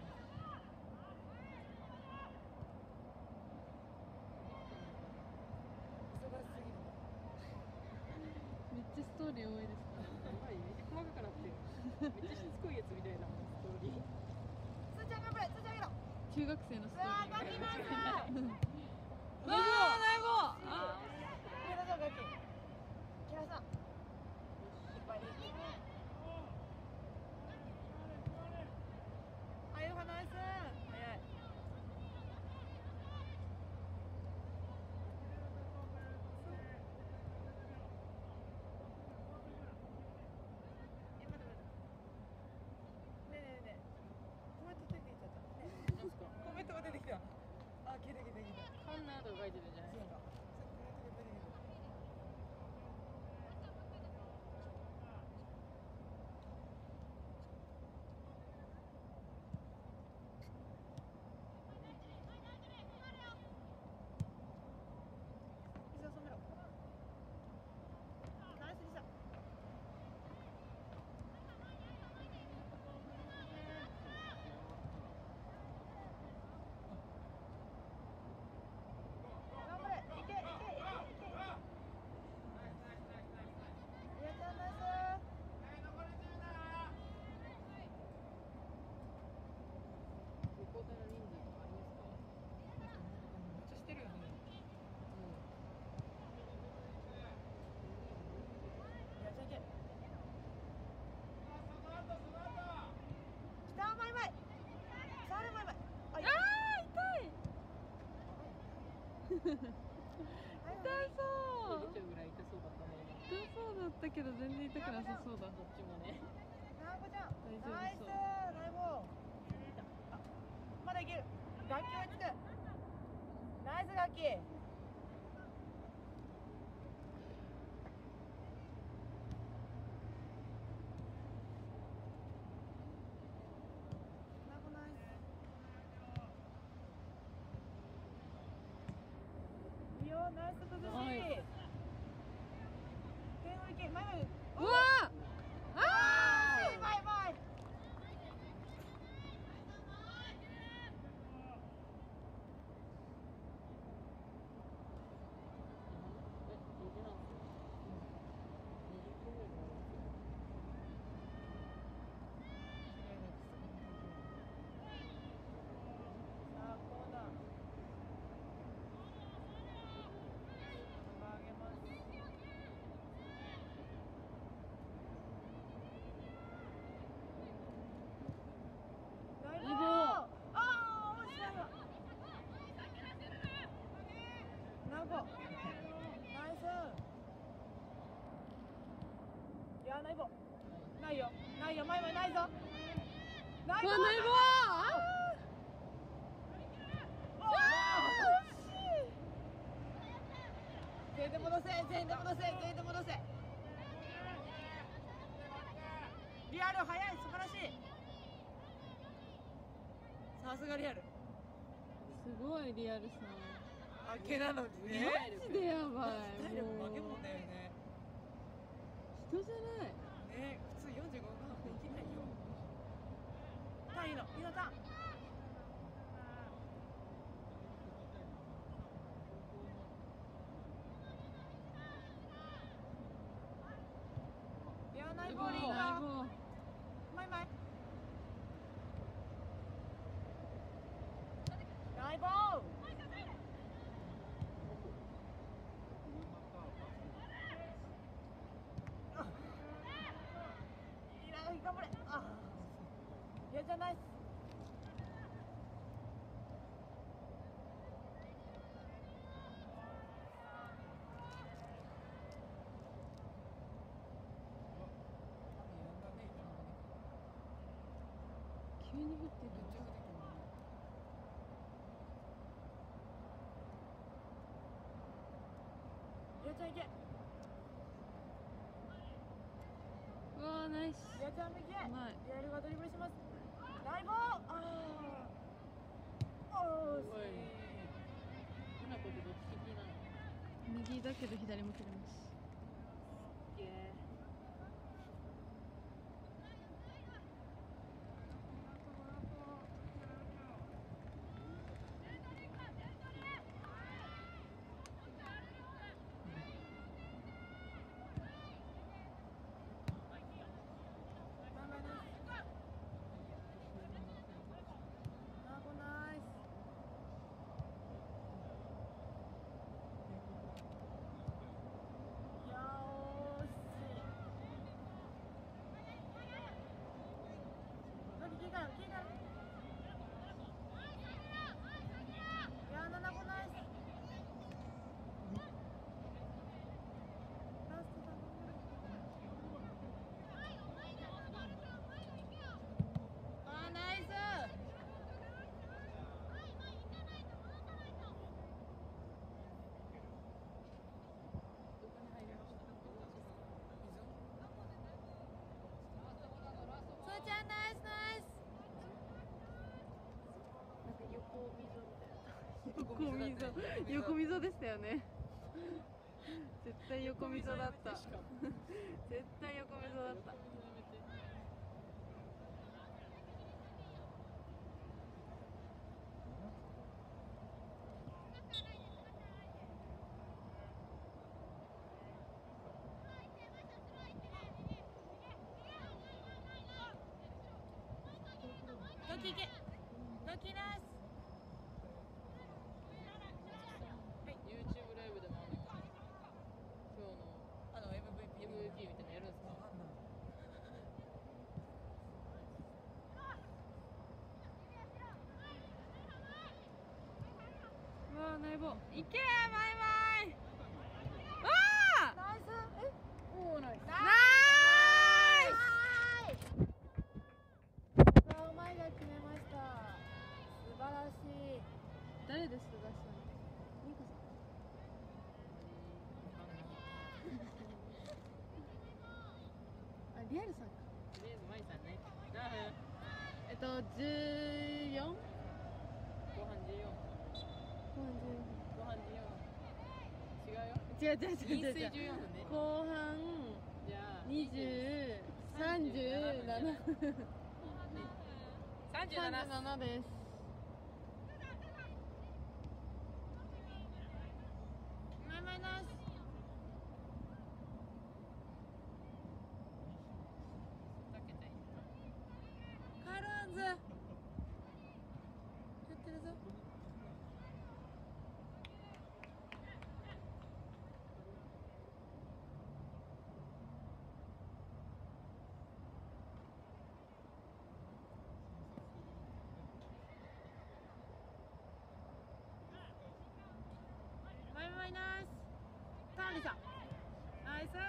忙しすぎる。 めっちゃストーリー多いですね。 やばい、めっちゃ細かくなってる。めっちゃしつこいやつみたいなストーリー。つーちゃん頑張れ、つーちゃんあげろ。 中学生のストーリー。 ガキナイス。 ナイボー。 キラさんガキ。キラさん。いっぱい。あ、よはナイス。早い。コメントが出てきた。あ、来た。カンナーとか書いてるんじゃないですか。 そう出ちゃうぐらい痛そうだったね。 痛そうだったけど全然痛くなさそうだ。 どっちもね。 なこちゃん、 大丈夫ナイスそうナイボー。まだいける。楽器追いつく。ナイス楽器。いいよ、ナイス崩し。 はい点をいけ、前々。 うわあ前前。さあ、コーナー。上げます。ナイボー。ああ、面白いわ。ナイボー。ナイス。いや、ナイボー。ないよ。ないよ。前々ないぞ。ナイボー。 うわナイボー惜しい。全員で戻せ、全員で戻せ、全員で戻せ。リアル早い、素晴らしい。さすがリアル。 すごいリアルさん負けなのにね。 マジでやばい体力負けもうもんだよね。 人じゃないね、普通45分できないよ。ターンいいの、いいのターン。いや、ナイボーリーナイだ。 ボーマイマイ。ナイボー。いいな、頑張れ。あ、いやじゃないっす。 急に降ってくるいやちゃんいけ。 うわーナイスいやちゃん右へ。 うまいリアルがドリブルします。ナイボー。ああ。おーしい。 今これどっち利きなの？ 右だけど左も切れますイエナイス。いやー惜しい。何聞いたの聞いたの。いやーナナコナイス。ラストだ。あーナイス。そーちゃんナイスナイス。 なんか横溝横溝でしたよね絶対横溝だった絶対横溝だったドキいけ。ドキナイス。 YouTube ライブでもあるのか。今日の MVP MVP みたいなのやるんですか？ うわナイボいけマイマイわあナイスおおナイスナイさあ前が決めました素晴らしい誰ですかガッシャンミコさんあリアルさんかとりあえずマイさんね。何分？ 14? 後半14。後半14。違うよ。 違う違う違う飲水違う 14分ね。 後半じゃあ 20、37 37 ですマイマイナイスカールアンズやってるぞマイマイナイスターリさんナイス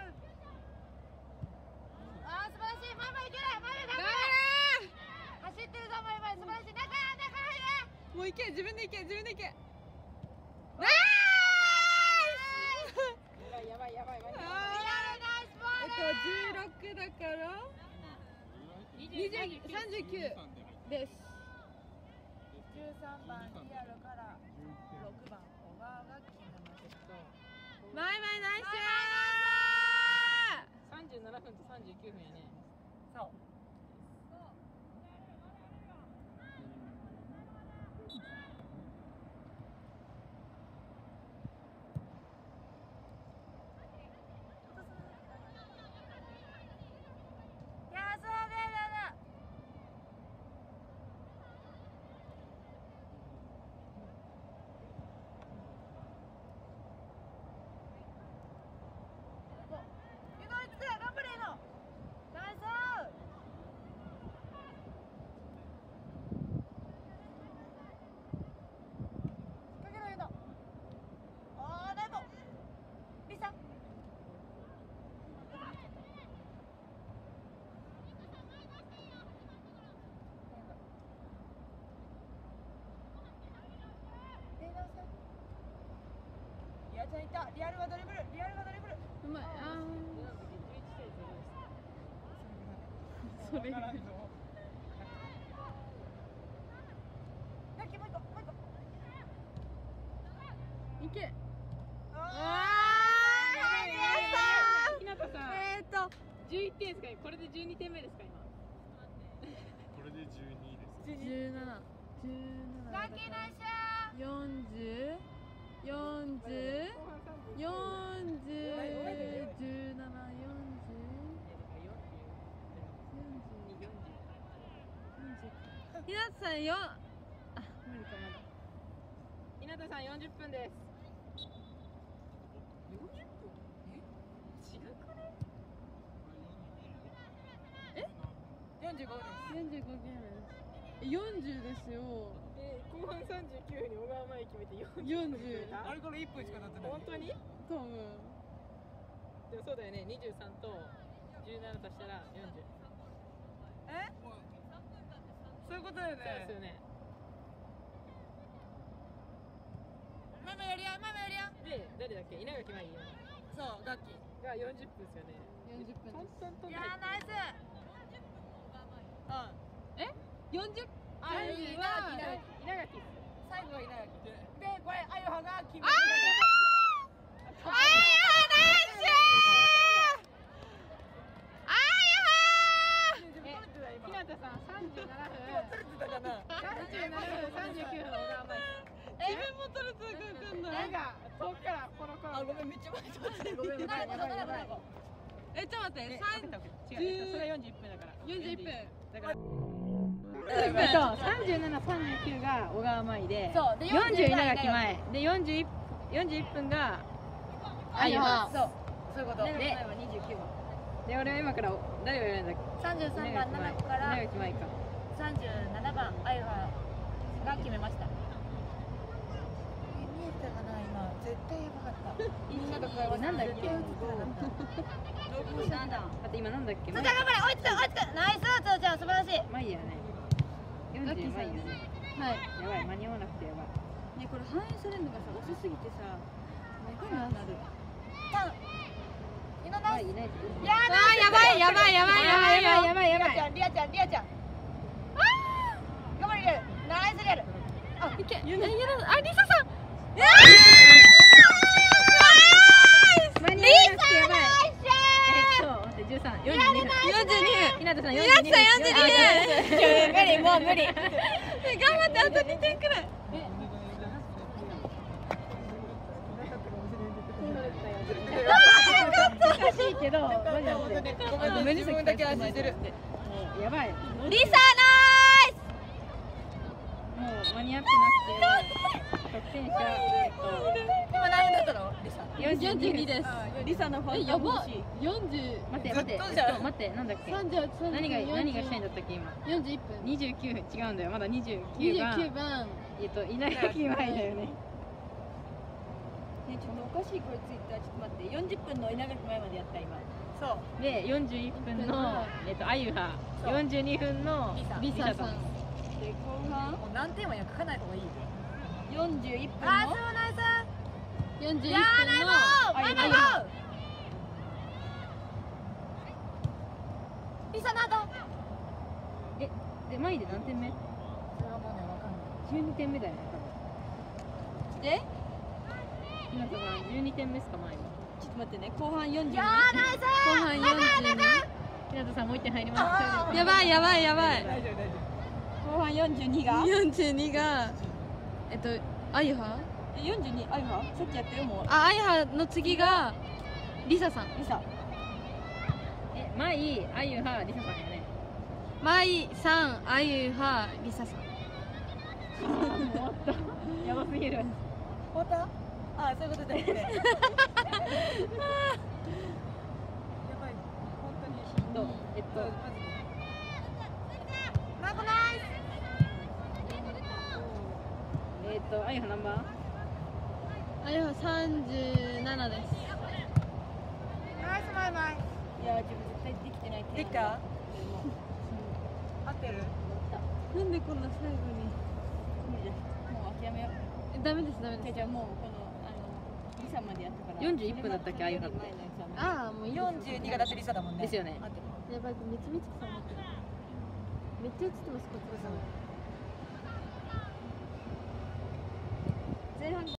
あー素晴らしいマイマイいけるマイマイ頑張れ走ってるぞマイマイ素晴らしい中入れもう行け自分で行け自分で行けナイスやばいやばいやばい。 ナイスボール 16だから39です 13番リアルから6番小川が決めましたマイマイナイス 37分と39分やね。 そういやそうだだゆのりつく頑張れのナイスかけろゆのあーナイボリサリアちゃんいったリアルがドリブルリアルがドリブルうまいあーそれラッキーもう一個もう一個いけあひなたさん。11点ですか？これで12点目ですか今？ これで12です。 17 ラッキーナイス 40 40 40 17 40ひなたさんよあ無理かまだひなたさん40分です。違うかね。 45です 45ゲーム40ですよ後半39分に小川前決めて40。 40 あれから1分しか経ってない本当に？ 多分でもそうだよね。23と17足したら40。 えそういうことだよそうですよねね。 ママやりやママやりやで誰だっけ？稲垣舞そう楽器が40分ですよね。 40分トントントンいやーナイスえ 40? あ稲垣は稲垣。 最後は稲垣でこれあゆはが決めあーナイスひなたさん37分。37分39分小川舞。 自分も取るとか分かんないが遠くからコロコロ。 あごめんめっちゃ前取ってごめんやばいやばいやばいえちょっと待って違う。それは41分だから。 41分だから。37、39が小川舞で、 そうで 40稲垣前で41分があゆは。 そういうことで、で俺は今から誰を選んだっけ 33番7区から稲垣舞か。 37番あゆはが決めました見えたなんだっけ。あと今なんだっけ。 つーちゃん頑張れ、追いつく追いつく、ナイスつーちゃん素晴らしい。 まあいいやね。40まあいいよね。 はい。 やばい、間に合わなくてやばい。 ね、これ反映されるのがさ、遅すぎてさ、 これなんだろう。 今ナイス。 いない。 やあーやばいやばいやばいやばいよ。 やばいやばい。 リアちゃん、リアちゃん、リアちゃん。頑張れリアル、ナイスリアル。あ、 いけ。あ、リサさん。 間に合わなくてやばい。待って13、42分。ひなたさん42分。 無理、もう無理。 頑張ってあと2点くらい。 難しいけど、マジで。 ごめん、自分だけ安心してる。 やばい。 リサナイもう間に合ってなくて、得点者、 今何分だったのリサ。 42です。 リサのファンやばい。40。 待って、なんだっけ。 38、 何がしたいんだったっけ今。 41分。 29分違うんだよ。まだ29番。 番。 稲垣前だよね。 ね、ちょっとおかしいこれツイッター、ちょっと待って、40分の稲垣前までやった今。そう。 で41分のあゆは、42分のリサさん。 で後半。もう何点は書かない方がいいよ。41分の。あ、そうナイス。 41分のマイボー。リサナート。 で前で何点目？ それはもうね、わかんない。 12点目だよね。 で、 ひなたさん12点目っすか前は。 ちょっと待ってね、後半42。 後半42。 ひなたさんもう1点入ります。 やばいやばいやばい。 後半42が。 42があゆは。 42、あゆは。さっきやったよもう。 あ、あゆはの次がリサさん。 リサ。 まい、あゆは、りささんよね。 まいさん、あゆは、りささん。 やばすぎる。 本当？あ、そういうことだよね。やばい。本当に。マコナイス。 あゆは何番？ あゆは37です。 ナイスマイマイ。いや、自分絶対できてない。できた？合ってる？ なんでこんな最後に。 無理です。もう諦めよう。 ダメですダメです。 じゃあもうこのリサまでやったから。 41分だったっけあゆはって。 ああ、もういいです。 42がだってリサだもんね。 ですよね。 やばい、めっちゃ見つけた思ってる。めっちゃ映ってますこっちの。 前半